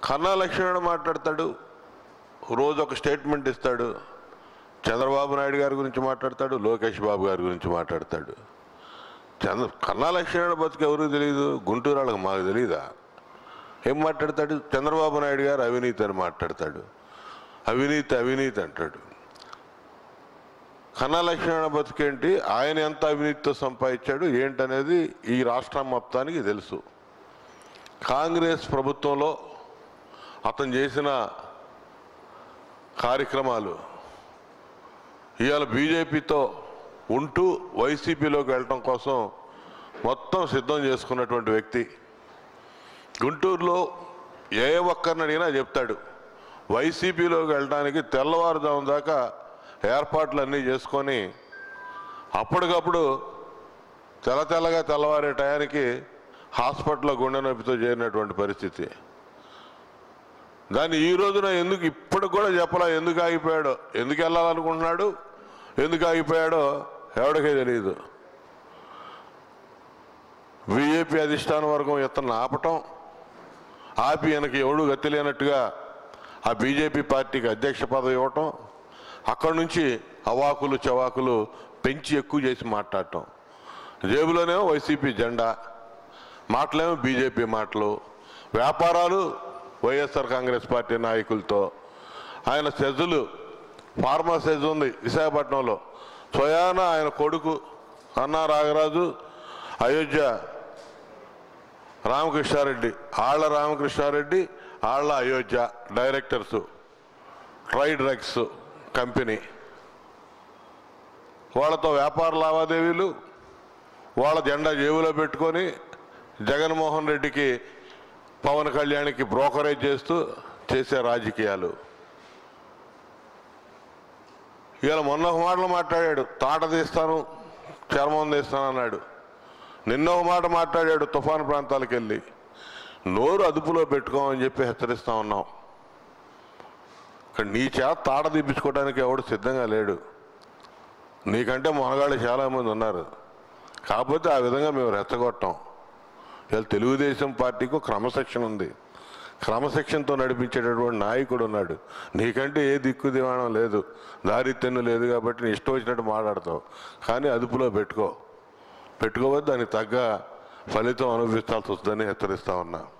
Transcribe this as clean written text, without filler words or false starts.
కన్నా లక్ష్మణుడు మాట్లాడతాడు, రోజు ఒక స్టేట్మెంట్ ఇస్తాడు. చంద్రబాబు నాయుడు గారి గురించి మాట్లాడతాడు, లోకేష్ బాబు గారి గురించి మాట్లాడతాడు. కన్నా లక్ష్మణుడు బతుకు ఎవరికి తెలియదు, గుంటూరు వాళ్ళకి మాకు తెలియదా? ఏం మాట్లాడతాడు? చంద్రబాబు నాయుడు గారు అవినీతి అని మాట్లాడతాడు, అవినీతి అవినీతి అంటాడు. కన్నా లక్ష్మణుడు బతుకేంటి, ఆయన ఎంత అవినీతితో సంపాదించాడు ఏంటనేది ఈ రాష్ట్రం మొత్తానికి తెలుసు. కాంగ్రెస్ ప్రభుత్వంలో అతను చేసిన కార్యక్రమాలు ఇవాళ బీజేపీతో ఉంటూ వైసీపీలోకి వెళ్ళటం కోసం మొత్తం సిద్ధం చేసుకున్నటువంటి వ్యక్తి. గుంటూరులో ఏ ఒక్కరిని అడిగినా చెప్తాడు, వైసీపీలోకి వెళ్ళడానికి తెల్లవారుజాము దాకా ఏర్పాట్లన్నీ చేసుకొని అప్పటికప్పుడు తెల్లగా తెల్లవారే టయానికి హాస్పిటల్లో గుండె నొప్పితో చేరినటువంటి పరిస్థితి. దాన్ని ఈ రోజున ఎందుకు ఇప్పటికి కూడా చెప్పలా, ఎందుకు ఆగిపోయాడో, ఎందుకు వెళ్ళాలనుకుంటున్నాడు, ఎందుకు ఆగిపోయాడో ఎవడికే తెలియదు. బీజేపీ అధిష్టాన వర్గం ఇతను ఆపటం, ఆపి ఈయనకి ఎవడు గతిలేనట్టుగా ఆ బీజేపీ పార్టీకి అధ్యక్ష పదవి ఇవ్వటం, అక్కడి నుంచి అవాకులు చవాకులు పెంచి ఎక్కువ చేసి మాట్లాడటం. జేబులోనేమో వైసీపీ జెండా, మాటలేమో బీజేపీ మాటలు, వ్యాపారాలు వైఎస్ఆర్ కాంగ్రెస్ పార్టీ నాయకులతో. ఆయన సెజ్జులు, ఫార్మా సెజ్ ఉంది విశాఖపట్నంలో, స్వయాన ఆయన కొడుకు అన్నా Ragaraju, Ayodhya Ramakrishna Reddy, Alla Ramakrishna Reddy, Alla Ayodhya directors tri drugs company, వాళ్ళతో వ్యాపార లావాదేవీలు, వాళ్ళ జెండా జేబులో పెట్టుకొని జగన్మోహన్ రెడ్డికి పవన్ కళ్యాణ్కి బ్రోకరేజ్ చేస్తూ చేసే రాజకీయాలు. ఇవాళ మొన్న ఒక మాటలు మాట్లాడాడు, తాట తీస్తాను చర్మం తీస్తాను అన్నాడు. నిన్న ఒక మాట మాట్లాడాడు, తుఫాను ప్రాంతాలకు వెళ్ళి. నోరు అదుపులో పెట్టుకోమని చెప్పి హెచ్చరిస్తూ ఉన్నాం. నీ చేత తాట తీపించుకోవడానికి ఎవడు సిద్ధంగా లేడు. నీకంటే మొనగాళ్ళు చాలామంది ఉన్నారు, కాకపోతే ఆ విధంగా మేము రెచ్చగొట్టాం. ఇలా తెలుగుదేశం పార్టీకి క్రమశిక్షణ ఉంది, క్రమశిక్షణతో నడిపించేటటువంటి నాయకుడు ఉన్నాడు. నీకంటే ఏ దిక్కు దివాణం లేదు, దారి తెన్ను లేదు, కాబట్టి నీ ఇష్టం వచ్చినట్టు మాట్లాడతావు. కానీ అదుపులో పెట్టుకోవద్దు, దానికి తగ్గ ఫలితం అనుభవించాల్సి వస్తుందని హెచ్చరిస్తా ఉన్నా.